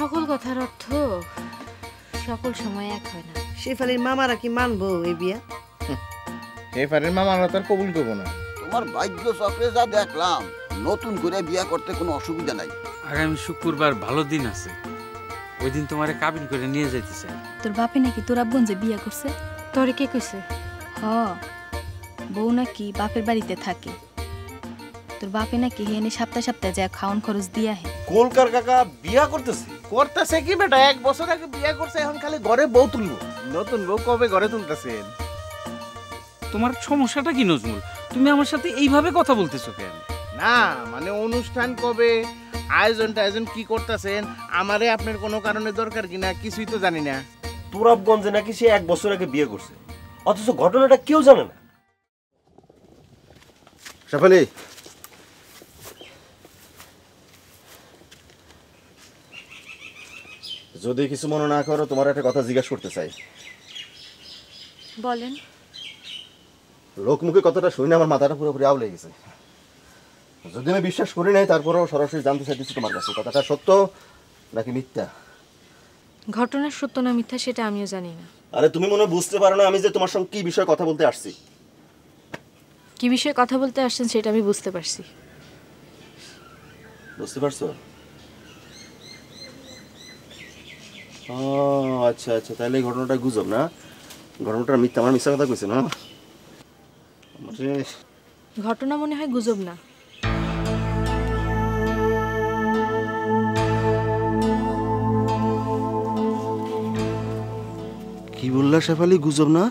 সকল কথার অর্থ সকল সময় এক হয় না। শেফালির মামারা কি মানবো এই বিয়া? শেফালির মামারা তো আর কবুল করবো না। তোমার ভাগ্য চক্রে যা দেখলাম, নতুন করে বিয়া করতে কোনো অসুবিধা নাই। আগামী শুক্রবার ভালো দিন আছে, ওই দিন তোমারে কাবিন করে নিয়ে যাইতে চাই। তোর বাপে নাকি তোর আব্বুঞ্জে বিয়া করছে? তোরে কে কইছে? বউ নাকি বাপের বাড়িতে থাকে, তোর বাপে নাকি হেনে সপ্তাহে সপ্তাহে যা খাওন খরচ দিয়া হে। কলকার কাকা বিয়া করতেছে কি বেটা, 1 বছর আগে বিয়ে করছে, এখন খালি ঘরে বউ তুলবো। নতুন বউ কবে ঘরে তুলতেছেন? তোমার সমস্যাটা কি নজমুল? তুমি আমার সাথে এইভাবে কথা বলতেছো কেন? না মানে অনুষ্ঠান কবে, আয়োজন কি করতেছেন, আমারে আপনার কোনো কারণে দরকার কিনা কিছুই তো জানি না। তুরাবগঞ্জে নাকি সে 1 বছর আগে বিয়ে করছে, অথচ ঘটনাটা কেউ জানে না। শেফালি, যদি কিছু মনে না করো, তোমার একটা কথা জিজ্ঞাসা করতে চাই। বলেন। লোকমুখে কথাটা শুনে আমার মাথাটা পুরোপুরি আউলে গেছে। যদি আমি বিশ্বাস করি নাই, তারপরেও সরাসরি জানতে চাইতেছি তোমার কাছে কথাটা সত্য নাকি মিথ্যা। ঘটনার সত্য না মিথ্যা সেটা আমিও জানি না। আরে তুমি মনে বুঝতে পারো না আমি যে তোমার সঙ্গে কি বিষয়ে কথা বলতে আসছি? কি বিষয়ে কথা বলতে আসছেন সেটা আমি বুঝতে পারছি। বুঝতে পারছো? ও আচ্ছা আচ্ছা, তাহলে এই ঘটনাটা গুজব না? ঘটনাটা মিথ্যা, আমার মিথ্যা কথা কইছে না? ঘটনা মনে হয় গুজব না। কি বললা শেফালি, গুজব না?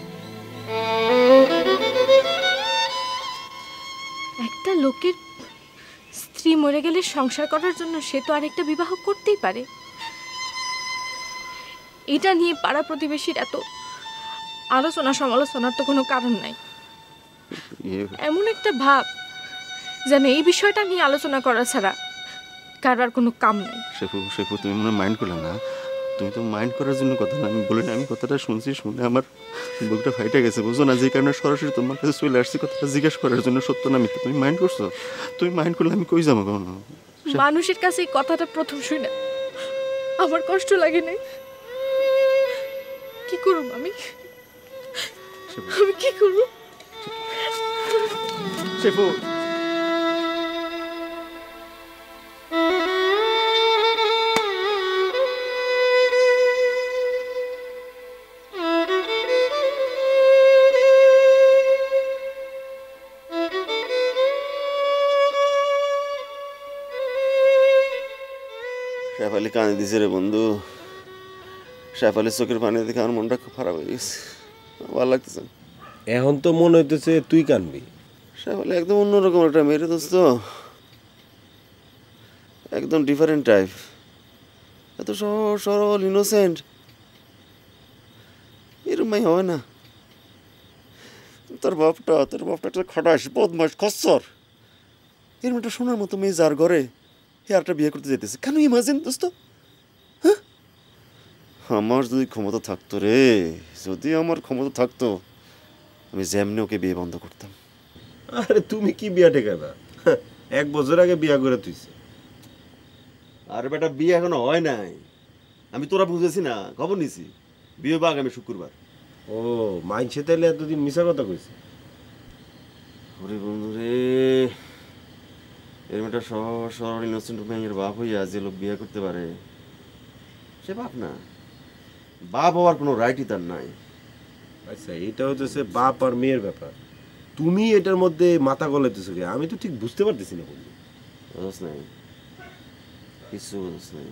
একটা লোকের স্ত্রী মরে গেলে সংসার করার জন্য সে তো আরেকটা বিবাহ করতেই পারে। এটা নিয়ে পাড়া প্রতিবেশীর এত আলোচনা সমালোচনার তো কোনো কারণ নাই। এমন একটা ভাব যেন এই বিষয়টা নিয়ে আলোচনা করা ছাড়া কারোর কোনো কাম নাই। শেফু তুমি মনে মাইন্ড করলে না? তুমি তো মাইন্ড করার জন্য কথা না, আমি বলি না, আমি কথাটা শুনছি, শুনে আমার বুকটা ফাইটে গেছে, বুঝো না? যে কারণে সরাসরি তোমার কাছে চলে আসছি কথাটা জিজ্ঞাসা করার জন্য, সত্য না মিথ্যা। তুমি মাইন্ড করছো? তুমি মাইন্ড করলে আমি কই যাবো? কখনো মানুষের কাছে এই কথাটা প্রথম শুনে আমার কষ্ট লাগে নাই। কি করব আমি কি করব? শেফু শেফালি কাঁদে দিছে রে বন্ধু। শেফালির চোখের পানি দেখে আমার মনটা খুব খারাপ হয়ে গেছে, ভালো লাগতেছে। এখন তো মনে হইতেছে তুই কানবি। শেফালি একদম অন্যরকম একটা মেয়ে দোস্ত, একদম ডিফারেন্ট টাইপ, এত সহজ সরল ইনোসেন্ট, এরকম মাই হয় না। তোর বাপটা একটা খটাস বদমাস খচ্চর, এরকম একটা শোনার মতো মেয়ে যার ঘরে একটা বিয়ে করতে যেতেছে। কেন ইমাজিন দোস্ত? হ্যাঁ, আমার যদি ক্ষমতা থাকতো রে, যদি আমার ক্ষমতা থাকতো, আমি যেমনি ওকে বিয়ে বন্ধ করতাম। আরে তুমি কি বিয়া ঠেকাবা? 1 বছর আগে বিয়া করে তুইছে। আর বেটা বিয়ে এখনো হয় নাই, আমি তোরা বুঝেছি না, খবর নিছি বিয়ে বা আগামী শুক্রবার। ও মাইনছে তাইলে এতদিন মিশা কথা কইছে। ওরে বন্ধু রে, এরকম একটা সহজ সরল ইনোসেন্ট মেয়ের বাপ হইয়া যে লোক বিয়ে করতে পারে, সে বাপ না। বাপ হওয়ার কোনো রাইটই তার নাই। আচ্ছা, এটা হচ্ছে বাপ আর মেয়ের ব্যাপার, তুমি এটার মধ্যে মাথা গলাইতেছো কি? আমি তো ঠিক বুঝতে পারতেছি না বন্ধু। বুঝছ নাই, কিছু বুঝছ নাই।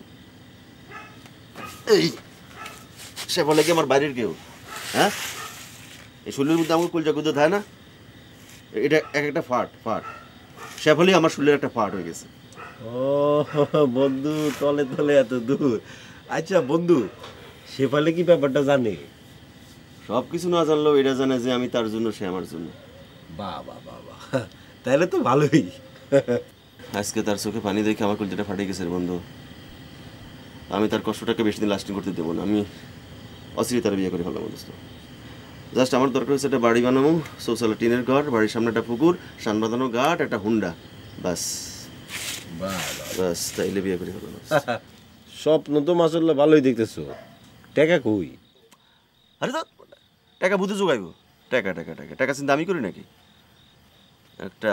এই সে বলে কি আমার বাইরের কেউ? হ্যাঁ, এই শরীরের মধ্যে আমার কলজা কুদে থাকে না, এটা এক একটা ফাট। শেফালি আমার শরীরের একটা ফাট হয়ে গেছে। ও বন্ধু, তলে তলে এত দূর। আচ্ছা বন্ধু, শেফালি কি ব্যাপারটা জানে? সব কিছু না জানলেও এটা জানে যে আমি তার জন্য, সে আমার জন্য। বাবা বাবা, তাহলে তো ভালোই। আজকে তার চোখে পানি দেখে আমার কলজাটা ফাটে গেছে রে বন্ধু। আমি তার কষ্টটাকে বেশি দিন লাস্টিং করতে দেবো না, আমি অচিরে তার বিয়ে করে ফেলাম দোস্ত। জাস্ট আমার দরকার হচ্ছে একটা বাড়ি বানাবো, শৌচালয় টিনের ঘর, বাড়ির সামনে একটা পুকুর, সান বাঁধানো ঘাট, একটা হুন্ডা, বাস। তাইলে বিয়ে করে ফেলাম। স্বপ্ন তো মাসাল্লাহ ভালোই দেখতেছো, টাকা কই? আরে তো টাকা বুঝে যোগাইব, টাকা টাকা টাকা টাকা চিন্তা আমি করি নাকি? একটা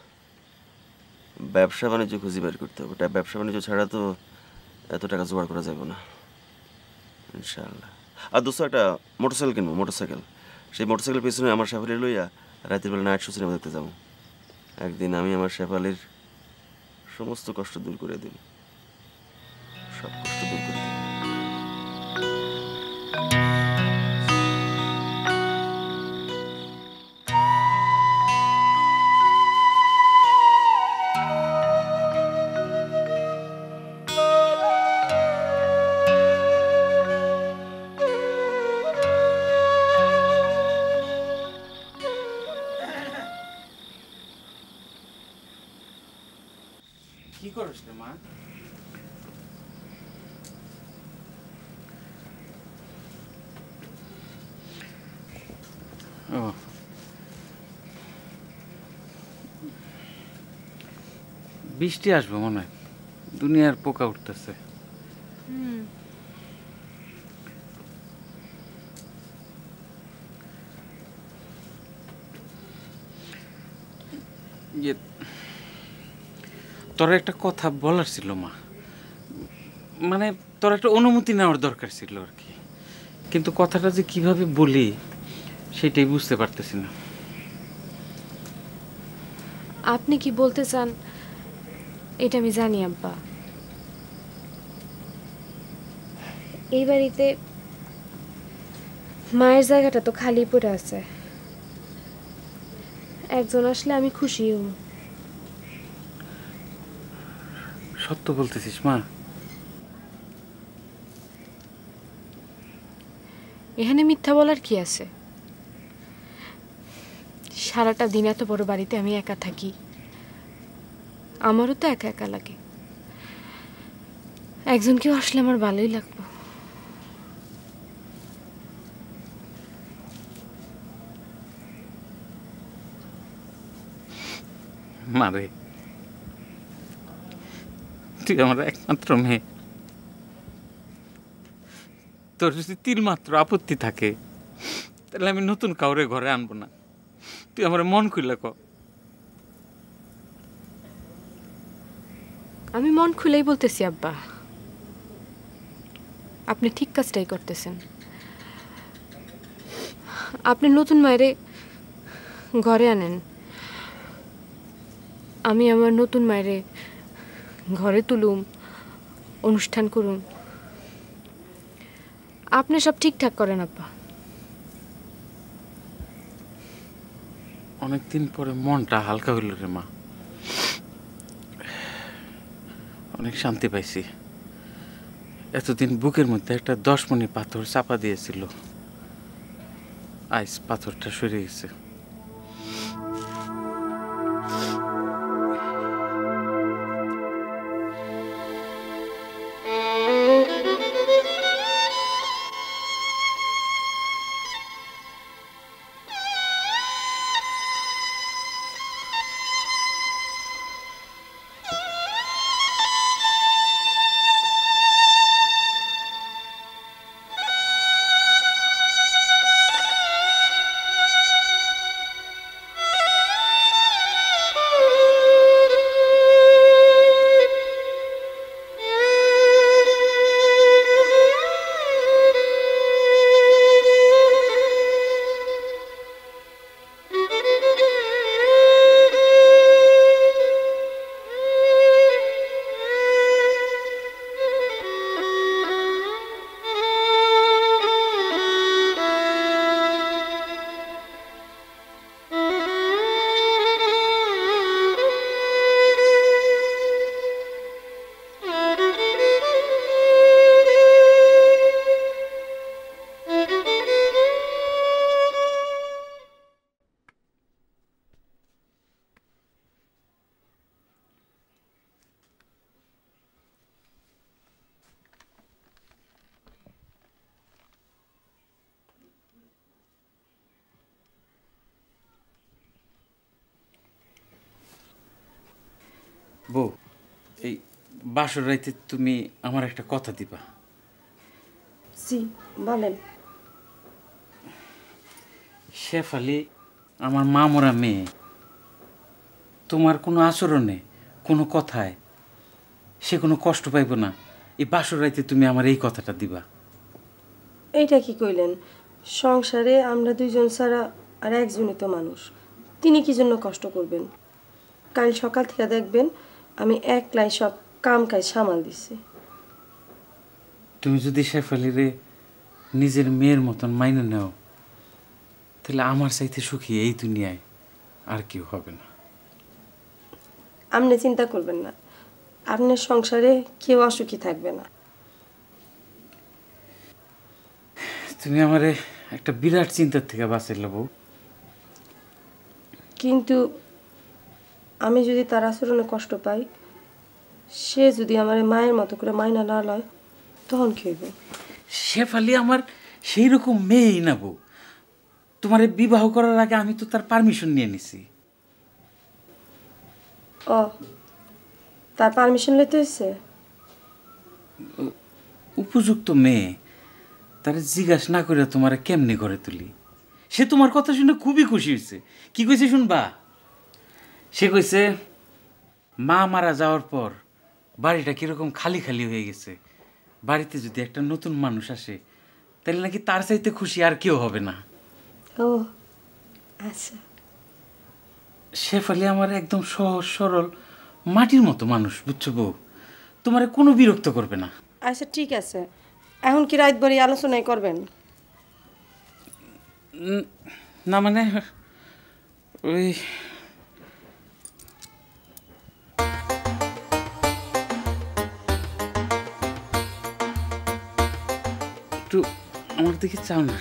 ব্যবসা বাণিজ্য খুঁজে বের করতে হবে। ব্যবসা বাণিজ্য ছাড়া তো এত টাকা জোগাড় করা যাবে না ইনশাআল্লাহ। আর দোস্ত একটা মোটরসাইকেল কিনবো, মোটরসাইকেল। সেই মোটরসাইকেলের পেছনে আমার শেফালি লইয়া রাতের বেলা নাইট শো সিনেমা দেখতে যাবো। একদিন আমি আমার শেফালির সমস্ত কষ্ট দূর করে দিই, সব কষ্ট দূর করে দিই। কি করছ রে মা? ও বৃষ্টি আসবে মনে হয়, দুনিয়ার পোকা উঠতেছে। তোর একটা কথা বলার ছিল মা, মানে তোর একটা অনুমতি নেওয়ার দরকার ছিল আর কি, কিন্তু কথাটা যে কিভাবে বলি সেটাই বুঝতে পারতেছি না। আপনি কি বলতে চান এটা আমি জানি আব্বা। এই বাড়িতে মায়ের জায়গাটা তো খালি পড়ে আছে, একজন আসলে আমি খুশি হব। সত্য বলতেছিস মা? এখানে মিথ্যা বলার কি আছে? সারাটা দিন এত বড় বাড়িতে আমি একা থাকি, আমারও তো একা একা লাগে। একজন কেউ আসলে আমার ভালোই লাগবে। মারে, তুই আমার একমাত্র মেয়ে, তোর যদি তিলমাত্র আপত্তি থাকে তাহলে আমি নতুন কাউরে ঘরে আনবো না। তুই আমার মন খুলে ক। আমি মন খুলেই বলতেছি আব্বা, আপনি ঠিক কাজটাই করতেছেন। আপনি নতুন মায়েরে ঘরে আনেন, আমি আমার নতুন মায়েরে ঘরে তুলুম, অনুষ্ঠান করুন। আপনি সব ঠিকঠাক করেন আব্বা। অনেকদিন পরে মনটা হালকা হইল রে মা, অনেক শান্তি পাইছি। এতদিন বুকের মধ্যে একটা 10 মণি পাথর চাপা দিয়েছিল, আজ পাথরটা সরে গেছে। বউ, এই বাসর রাইতে তুমি আমার একটা কথা দিবা। জি বলেন। শেফালি আমার মা মরা মেয়ে, তোমার কোনো আচরণে কোনো কথায় সে কোনো কষ্ট পাইব না, এই বাসর রাইতে তুমি আমার এই কথাটা দিবা। এইটা কি কইলেন? সংসারে আমরা দুইজন ছাড়া আর একজনই তো মানুষ, তিনি কি জন্য কষ্ট করবেন? কাল সকাল থেকে দেখবেন আমি একলাই সব কাম কাজ সামাল দিছি। তুমি যদি শেফালিরে নিজের মেয়ের মতন মাইনে নাও, তাহলে আমার চাইতে সুখী এই দুনিয়ায় আর কেউ হবে না। আপনি চিন্তা করবেন না, আপনার সংসারে কেউ অসুখী থাকবে না। তুমি আমারে একটা বিরাট চিন্তার থেকে বাঁচাইলে বউ। কিন্তু আমি যদি তার আচরণে কষ্ট পাই, সে যদি আমার মায়ের মতো করে মাইনা না লয়, তখন কি হইব? শেফালি আমার সেই রকম মেয়েই না বউ। তোমার বিবাহ করার আগে আমি তো তার পারমিশন নিয়ে নিছি। ও, তার পারমিশন লইতে হয়েছে? উপযুক্ত মেয়ে, তার জিজ্ঞাসা না করে তোমার কেমনে করে তুলি? সে তোমার কথা শুনে খুবই খুশি হয়েছে। কি কইছে শুনবা? সে কইছে মা মারা যাওয়ার পর বাড়িটা কিরকম খালি খালি হয়ে গেছে, বাড়িতে যদি একটা নতুন মানুষ আসে তাহলে নাকি তার চাইতে খুশি আর কেউ হবে না। ও আচ্ছা। শেফালি আমার একদম সহজ সরল মাটির মতো মানুষ, বুঝছো বউ? তোমার কোনো বিরক্ত করবে না। আচ্ছা ঠিক আছে, এখন কি রাত ভরি আলোচনাই করবেন? না মানে ওই একটু আমার দিকে চাও না?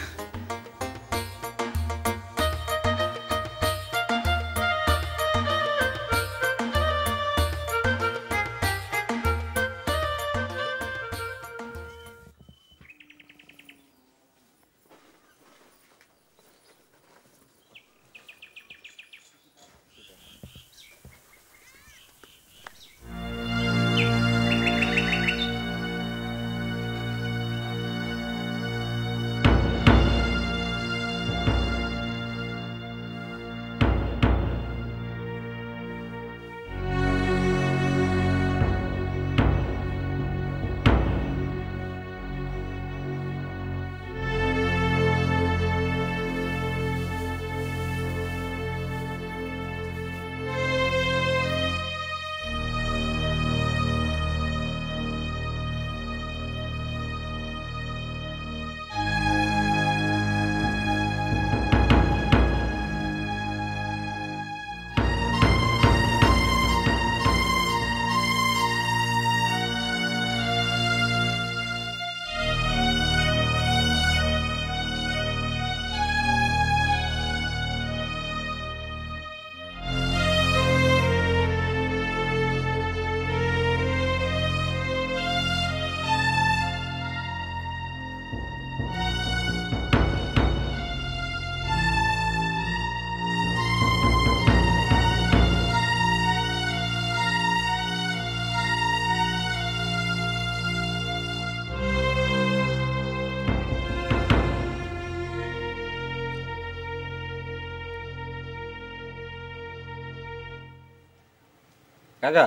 কাকা,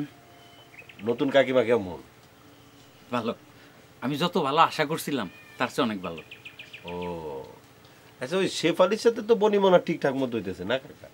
নতুন কাকিমা কেমন? ভালো, আমি যত ভালো আশা করছিলাম তার চেয়ে অনেক ভালো। ও আচ্ছা, ওই শেফালির সাথে তো বনিমনা ঠিকঠাক মতো হইতেছে না কাকা?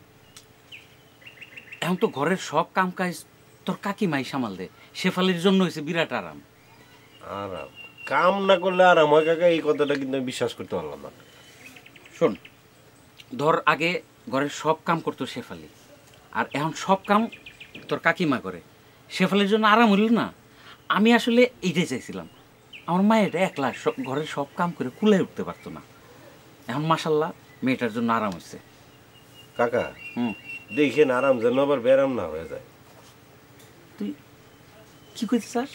এখন তো ঘরের সব কাম কাজ তোর কাকিমাই সামাল দে। শেফালির জন্য হয়েছে বিরাট আরাম। আরাম? কাম না করলে আরাম হয় কাকা? এই কথাটা কিন্তু আমি বিশ্বাস করতে পারলাম না। শোন, ধর আগে ঘরের সব কাম করতো শেফালি, আর এখন সব কাম তোর কাকিমা করে। শেফালির জন্য আরাম হইল না? আমি আসলে এইটাই চাইছিলাম। আমার মায়ের একলা ঘরের সব কাম করে কুলে উঠতে পারতো না। এখন মাশাল্লাহ মেয়েটার জন্য আরাম হয়েছে। কাকা দেখেন আরাম যেন আবার ব্যারাম না হয়ে যায়। তুই কি করতে চাস?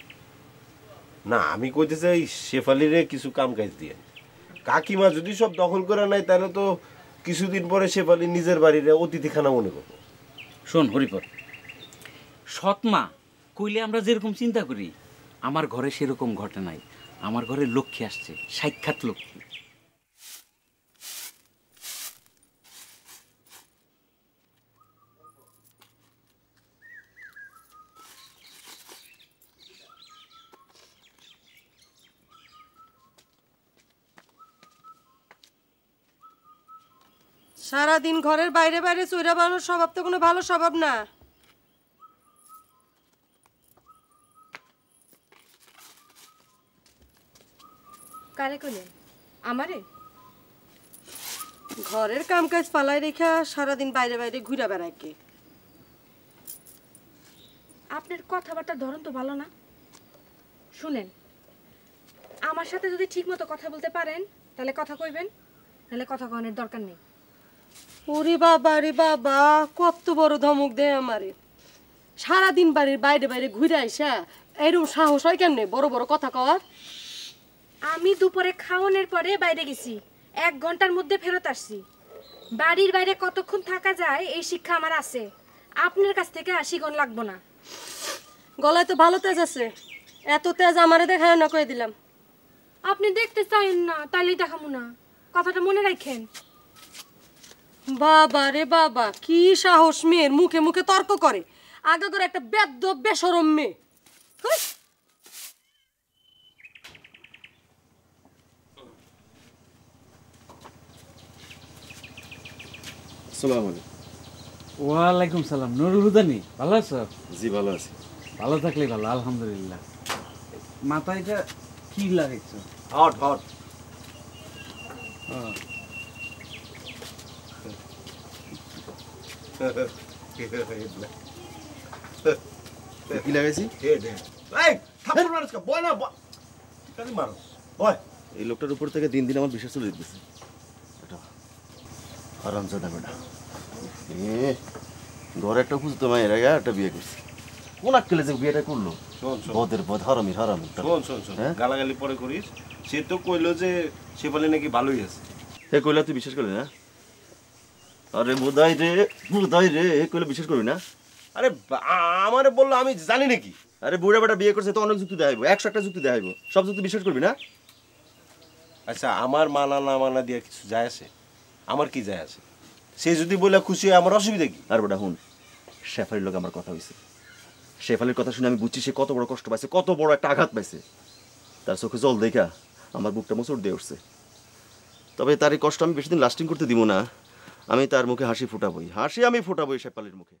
না, আমি কইতে চাই শেফালিরে কিছু কাম কাজ দিয়ে। কাকিমা যদি সব দখল করে নেয় তাহলে তো কিছুদিন পরে শেফালি নিজের বাড়ির অতিথিখানা মনে করবো। শোন হরিপদ, সৎ মা কইলে আমরা যেরকম চিন্তা করি আমার ঘরে সেরকম ঘটে নাই। আমার ঘরে লক্ষ্মী আসছে, সাক্ষাৎ লক্ষ্মী। সারাদিন ঘরের বাইরে বাইরে চৈরা বানানোর স্বভাব তো কোনো ভালো স্বভাব না। কারে কইলেন? আমারে? ঘরের কাম কাজ ফালাই রেখা সারাদিন বাইরে বাইরে ঘুরে বেড়ায় কে? আপনার কথাবার্তার ধরন তো ভালো না। শুনেন, আমার সাথে যদি ঠিক মতো কথা বলতে পারেন তাহলে কথা কইবেন, নাহলে কথা কনের দরকার নেই। ওরে বাবা রে বাবা, কত বড় ধমক দেয় আমারে। সারাদিন বাড়ির বাইরে বাইরে ঘুরে আইসা এরকম সাহস হয় কেমনে বড় বড় কথা কওয়ার? আমি দুপুরে খাওয়ানোর পরে বাইরে গেছি, 1 ঘন্টার মধ্যে ফেরত আসছি। বাড়ির বাইরে কতক্ষণ থাকা যায় এই শিক্ষা আমার আছে। আপনার কাছ থেকে 80 গুণ লাগবো না। গলায় তো ভালো তেজ আছে, এত তেজ আমারে দেখায় না কয়ে দিলাম। আপনি দেখতে চাইেন না, তাইলেই দেখাবো না। কথাটা মনে রাখেন। বাবা রে বাবা, কি সাহস মেয়ের, মুখে মুখে তর্ক করে। আগে করে একটা বেদ্য বেশরম মেয়ে। হুস। আসসালামু আলাইকুম। ওয়ালাইকুম সালাম। নুরুল হুদানি, ভালো আছো? জি ভালো আছি। ভালো থাকলে ভালো, আলহামদুলিল্লাহ। মাথায় এটা কি লাগাইছো? Hot hot. কি লাগাইছি? এই লোকটার উপর থেকে দিন দিন আমার বিশ্বাস চলে যেতেছে। হারামজাদা বেটা, ঘরে একটা খুঁজতো মায়ের আগে একটা বিয়ে করছে। কোন আক্কেলে যে বিয়েটা করলো? বদের বদ, হারামি হারামি। শোন গালাগালি পরে করিস। সে তো কইলো যে শেফালি নাকি ভালোই আছে। হে কইলা তুই বিশ্বাস করলি না? আরে বোধাই রে এ কইলে বিশ্বাস করবি না? আরে আমারে বললো, আমি জানি নাকি? আরে বুড়া বেটা বিয়ে করছে তো অনেক যুক্তি দেখাইব, 100টা যুক্তি দেখাইব, সব যুক্তি বিশ্বাস করবি না? আচ্ছা, আমার মানা না মানা দিয়ে কিছু যায় আছে? আমার কি যায় আছে? সে যদি বলে খুশি হয়, আমার অসুবিধা কি? আর বেটা হুন, শেফালির লোক আমার কথা হয়েছে। শেফালির কথা শুনে আমি বুঝছি সে কত বড় কষ্ট পাইছে, কত বড় একটা আঘাত পাইছে। তার চোখে জল দেখা আমার বুকটা মোচড় দিয়ে উঠছে। তবে তার এই কষ্ট আমি বেশি দিন লাস্টিং করতে দিব না। আমি তার মুখে হাসি ফুটাবই, আমি ফুটাবই শেফালির মুখে।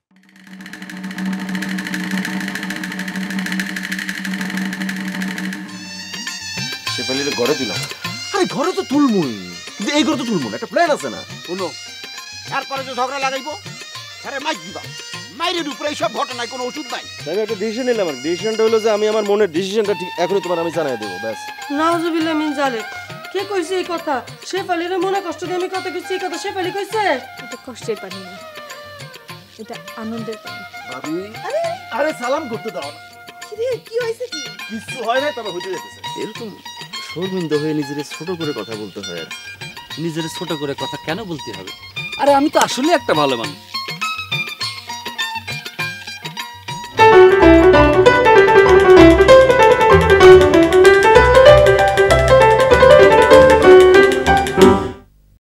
শেফালির ঘরে দিলাম। আরে ঘরে তো তুলমুই, কিন্তু এই ঘরে তো তুলমু না, একটা প্ল্যান আছে না? শুনো, তারপরে যে ঝগড়া লাগাইবো, আরে মাইক দিবা। মাইরের উপরে এইসব ঘটনায় কোনো ওষুধ নাই। আমি একটা ডিসিশন নিলাম। আর ডিসিশনটা হলো যে আমি আমার মনের ডিসিশনটা ঠিক এখনই তোমার আমি জানাই দেবো, ব্যাস। নাউজুবিল্লাহ মিন জালিক। কে কইছে এই কথা? শেফালির মনে কষ্ট দিয়ে আমি কথা কইছি, এই কথা শেফালি কইছে? এটা কষ্টের পানি না, এটা আনন্দের পানি। ভাবি, আরে সালাম করতে দাও না। কি হয়েছে কি? কিছু হয় না, তবে হইতে যেতেছে। এরকম শর্মিন্দা হয়ে নিজের ছোট করে কথা বলতে হয়। আর নিজের ছোট করে কথা কেন বলতে হবে? আরে আমি তো আসলে একটা ভালো মানুষ।